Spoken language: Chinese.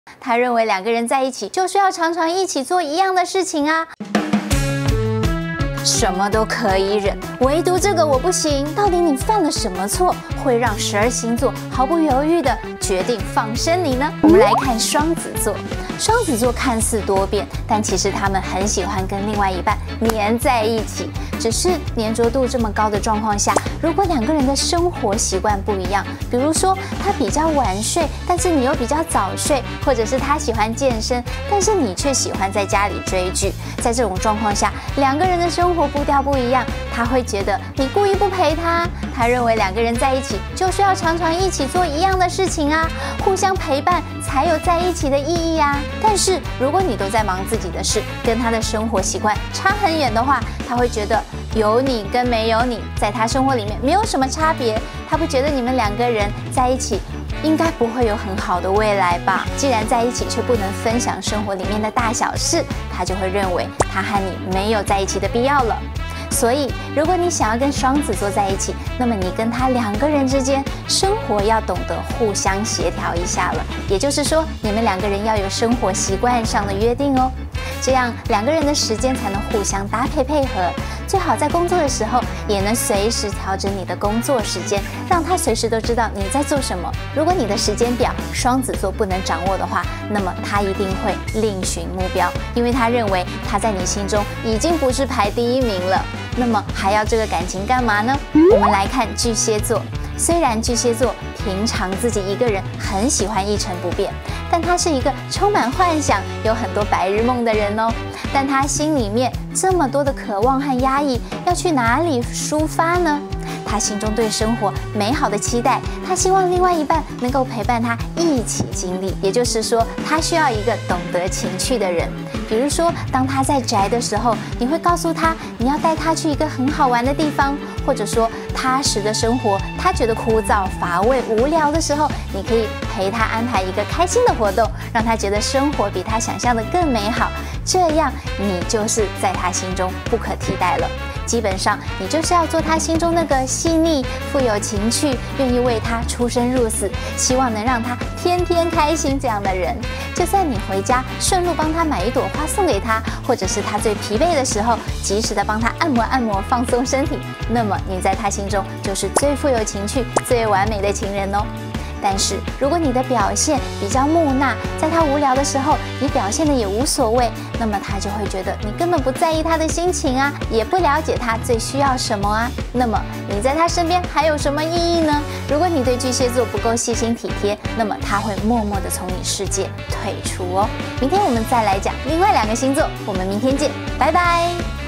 他认为两个人在一起就是要常常一起做一样的事情啊。什么都可以忍，唯独这个我不行。到底你犯了什么错，会让12星座毫不犹豫地决定放生你呢？我们来看双子座。双子座看似多变，但其实他们很喜欢跟另外一半黏在一起。只是粘着度这么高的状况下，如果两个人的生活习惯不一样，比如说他比较晚睡，但是你又比较早睡，或者是他喜欢健身，但是你却喜欢在家里追剧，在这种状况下，两个人的生活步调不一样，他会觉得你故意不陪他。他认为两个人在一起就是要常常一起做一样的事情啊，互相陪伴才有在一起的意义啊。但是如果你都在忙自己的事，跟他的生活习惯差很远的话，他会觉得有你跟没有你，在他生活里面没有什么差别。他不觉得你们两个人在一起应该不会有很好的未来吧？既然在一起却不能分享生活里面的大小事，他就会认为他和你没有在一起的必要了。所以，如果你想要跟双子座在一起，那么你跟他两个人之间生活要懂得互相协调一下了。也就是说，你们两个人要有生活习惯上的约定哦，这样两个人的时间才能互相搭配配合。最好在工作的时候也能随时调整你的工作时间，让他随时都知道你在做什么。如果你的时间表双子座不能掌握的话，那么他一定会另寻目标，因为他认为他在你心中已经不是排第1名了。那么还要这个感情干嘛呢？我们来看巨蟹座。虽然巨蟹座平常自己一个人很喜欢一成不变，但他是一个充满幻想、有很多白日梦的人哦。但他心里面这么多的渴望和压抑，要去哪里抒发呢？他心中对生活美好的期待，他希望另外一半能够陪伴他一起经历，也就是说，他需要一个懂得情趣的人。比如说，当他在宅的时候，你会告诉他你要带他去一个很好玩的地方，或者说踏实的生活他觉得枯燥、乏味、无聊的时候，你可以陪他安排一个开心的活动，让他觉得生活比他想象的更美好。这样你就是在他心中不可替代了。基本上，你就是要做他心中那个细腻、富有情趣、愿意为他出生入死、希望能让他天天开心这样的人。就算你回家顺路帮他买一朵花送给他，或者是他最疲惫的时候，及时的帮他按摩按摩，放松身体，那么你在他心中就是最富有情趣、最完美的情人哦。但是，如果你的表现比较木讷，在他无聊的时候，你表现的也无所谓，那么他就会觉得你根本不在意他的心情啊，也不了解他最需要什么啊。那么你在他身边还有什么意义呢？如果你对巨蟹座不够细心体贴，那么他会默默的从你世界退出哦。明天我们再来讲另外2个星座，我们明天见，拜拜。